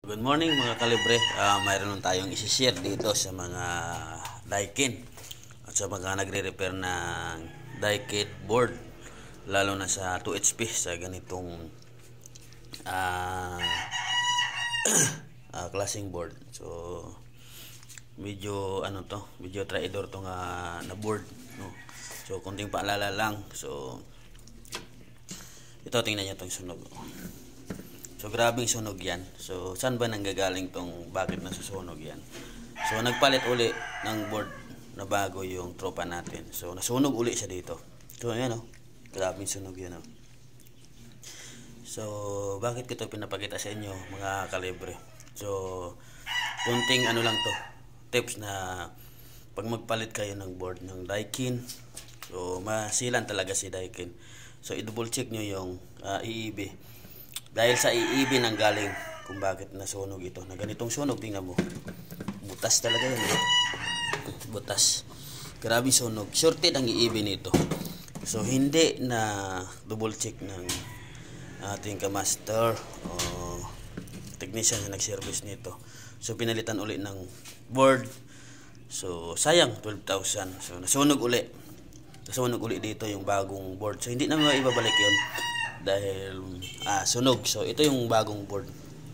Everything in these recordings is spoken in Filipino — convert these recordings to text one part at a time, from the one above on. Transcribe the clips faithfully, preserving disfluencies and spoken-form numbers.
Good morning mga kalibre. Uh, mayroon tayong isi-share dito sa mga Daikin at sa mga nagre-repair ng Daikin board, lalo na sa two H P sa ganitong uh, uh, klaseng board. So medyo ano to, medyo traidor to nga na board, no? So kunting paalala lang. So ito, tingnan niyo tong sunog. So grabing sunog yan. So saan ba nanggagaling tong bakit nasusunog yan? So nagpalit uli ng board na bago yung tropa natin. So nasunog uli siya dito. So ayan, oh, grabing sunog yan, oh. So bakit ko ito pinapakita sa inyo mga kalibre? So kunting ano lang to, tips na pag magpalit kayo ng board ng Daikin, so masilan talaga si Daikin. So i-double check nyo yung uh, E E B. Dahil sa E E B nang galing kung bakit nasunog ito. Na ganitong sunog, tingnan mo. Butas talaga yun, eh. Butas. Grabe sunog. Shorted ang E E B nito. So hindi na double check ng ating kamaster o technician na nag-service nito. So pinalitan uli ng board. So sayang, twelve thousand. So nasunog uli. Nasunog uli dito yung bagong board. So hindi na maibabalik yun dahil ah, sunog. So ito yung bagong board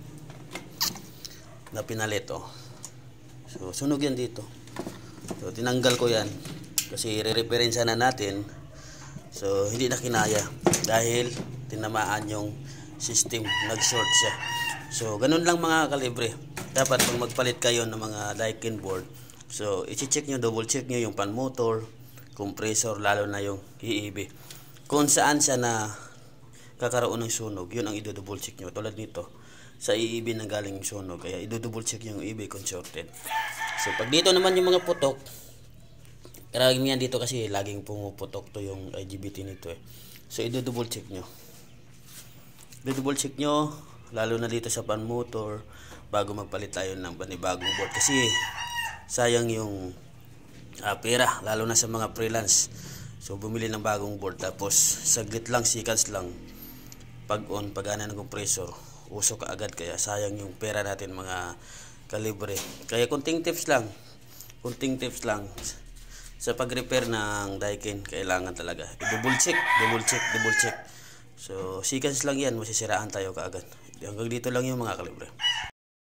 na pinalit, oh. So sunog yan dito. So tinanggal ko yan kasi re-referensya na natin. So hindi na kinaya dahil tinamaan yung system, nag-short siya. So ganun lang mga kalibre. Dapat pag magpalit kayo ng mga Daikin board, so i-check nyo, double check nyo yung pan motor, compressor, lalo na yung E E B. Kung saan siya na kakaroon ng sunog, yun ang i-double check nyo. Tulad nito, sa E E B na galing yung sunog, kaya i-double check yung E E B kung shorted. So pag dito naman yung mga putok, karamihan dito kasi laging pumuputok to yung I G B T nito, eh. So i-double check nyo. I-double check nyo, lalo na dito sa pan motor, bago magpalit tayo ng panibagong board. Kasi sayang yung uh, pera, lalo na sa mga freelance. So bumili ng bagong board tapos saglit lang, seconds lang, pag on, pag ana ng compressor, usok ka agad. Kaya sayang yung pera natin mga kalibre. Kaya kunting tips lang, kunting tips lang sa pag-repair ng Daikin, kailangan talaga i-double check, double check, double check. So seconds lang yan, masisiraan tayo kaagad. Hanggang dito lang yung mga kalibre.